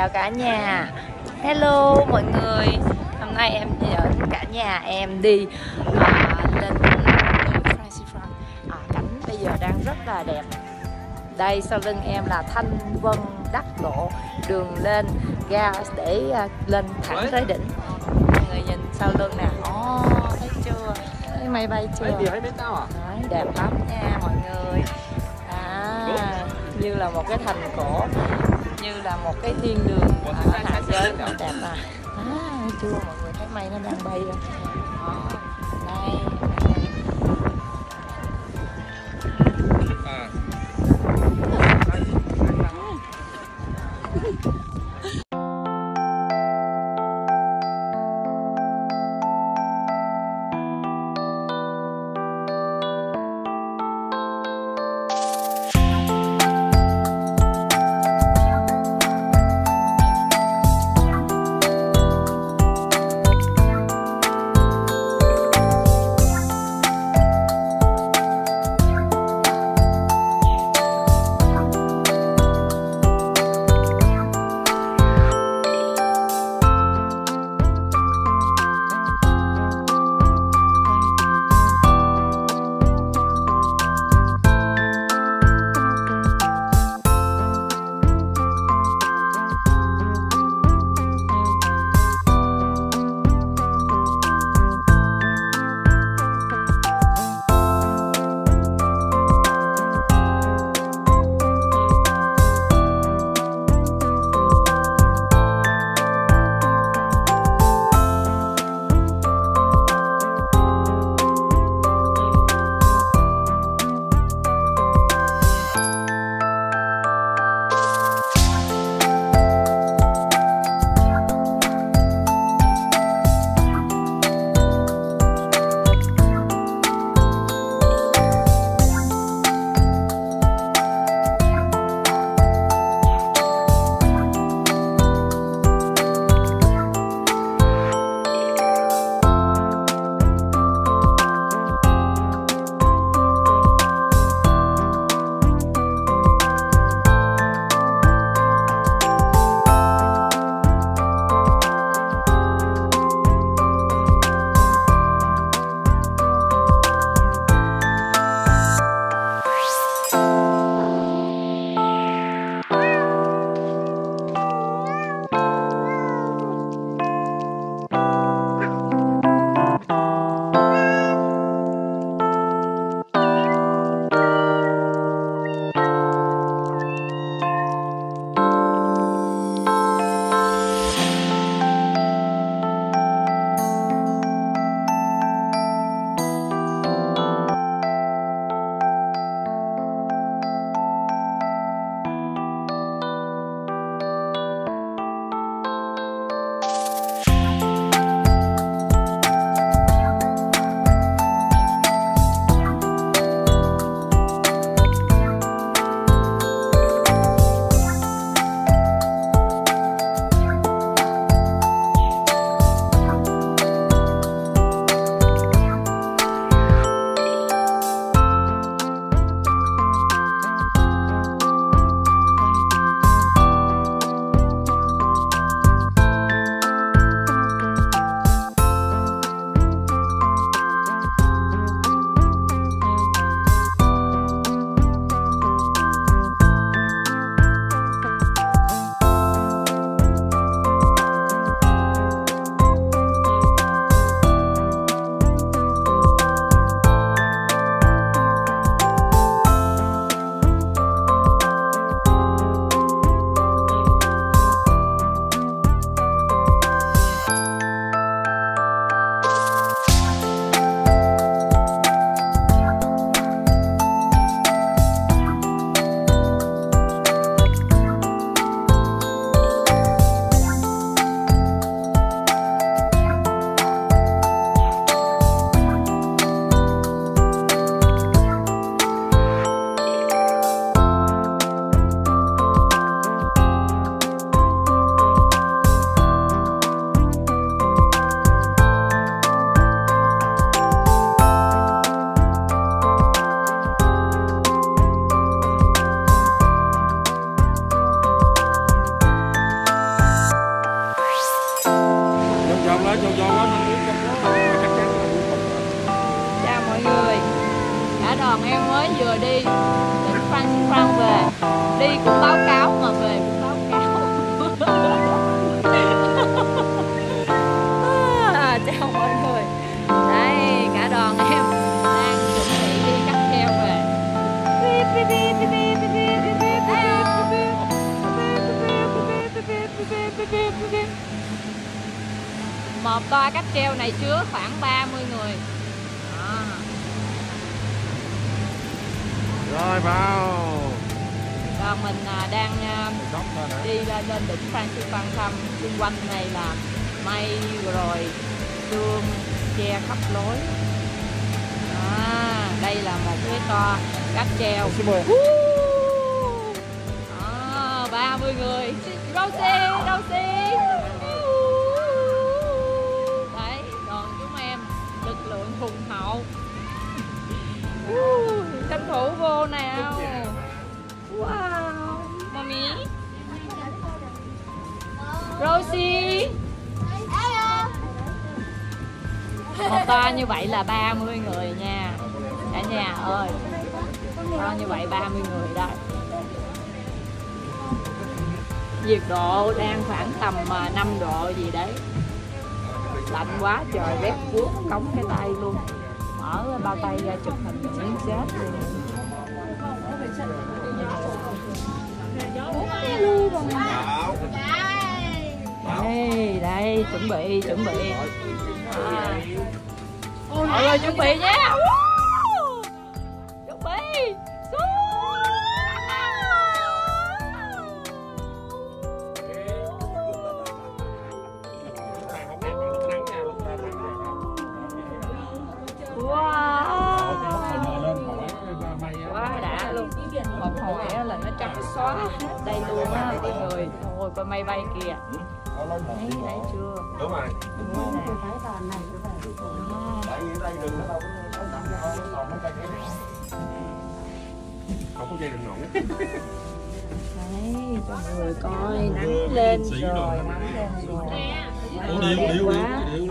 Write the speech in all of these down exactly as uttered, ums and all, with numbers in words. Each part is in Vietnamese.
chào cả nhà. Hello mọi người. Hôm nay em dẫn cả nhà em đi à, lên à, cảnh bây giờ đang rất là đẹp. Đây sau lưng em là Thanh Vân Đắc Lộ, đường lên ga để uh, lên thẳng tới đỉnh. Mọi người nhìn sau lưng nè, oh, thấy chưa? Thấy máy bay chưa? Đấy, đẹp lắm nha mọi người. À, như là một cái thành cổ, như là một cái thiên đường ở hạ giới, đẹp à. À, chưa mọi người thấy mây nó đang bay rồi. Đó, đây. đỉnh Phan Xi Phan về, đi cũng báo cáo mà về cũng báo cáo. À, chào mọi người. Đây cả đoàn em đang chuẩn bị đi cáp treo về. Một toa cáp treo này chứa khoảng ba mươi người. À. Rồi vào. Còn mình đang đi lên đỉnh Phan Xi Phan thăm. Xung quanh này là mây rồi sương che khắp lối. À, đây là một cái toa cáp treo. À, ba mươi người. Rosie, Rosie. Đấy, đoàn chúng em lực lượng hùng hậu. Tranh thủ vô nào. Wow, mommy. Rosie. Một toa như vậy là ba mươi người nha. Cả nhà ơi. Toa như vậy ba mươi người đây. Nhiệt độ đang khoảng tầm năm độ gì đấy. Lạnh quá trời, rét buốt cống cái tay luôn. Mở bao tay ra chụp hình miếng chết luôn. Đây, đây, chuẩn bị, chuẩn bị. À. Mọi người chuẩn bị nha. Chuẩn bị. Quá đã luôn. Một hồi là nó trắng xóa đây luôn á mọi người. Ôi coi mây bay kìa. Thấy thấy chưa? Đúng rồi. Núi này. Không có dây đường nổi. Đấy, cho mọi người coi nắng lên rồi, nắng lên rồi. Ủa điệu, điệu, quá. điệu,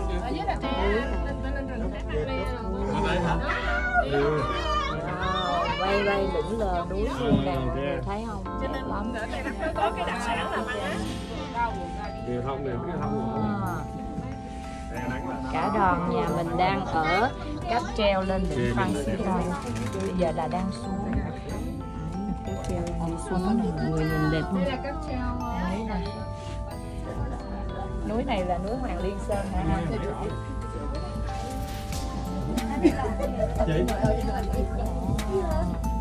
điệu. Bay bay lững lờ núi luôn nè, mọi người thấy không? Đẹp lắm. Có cái đặc sản là Điều thông này, cái thông à. Cả đoàn nhà mình đang ở cáp treo lên đỉnh Phan Xi Phan. Bây giờ là đang xuống. Cáp treo đi xuống này, mọi người nhìn đẹp không? Núi này. Núi này là núi Hoàng Liên Sơn hả? Chị.